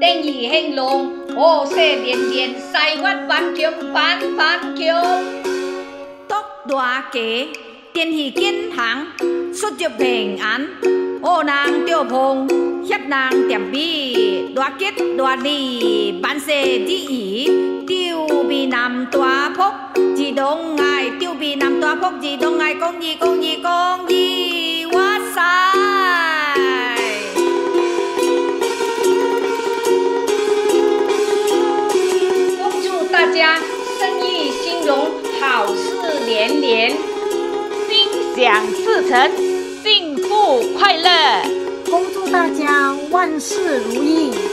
兴义兴隆，好色连连，西月万强万万强。 祝大家天气健康，出入平安，好人着碰，协人甜美，大吉大利，万事如意，丢美男大福，自动爱丢美男大福，自动爱公益公益公益，哇塞！ 恭祝大家生意兴隆，好事连连， 心想事成，幸福快乐。 恭祝大家万事如意。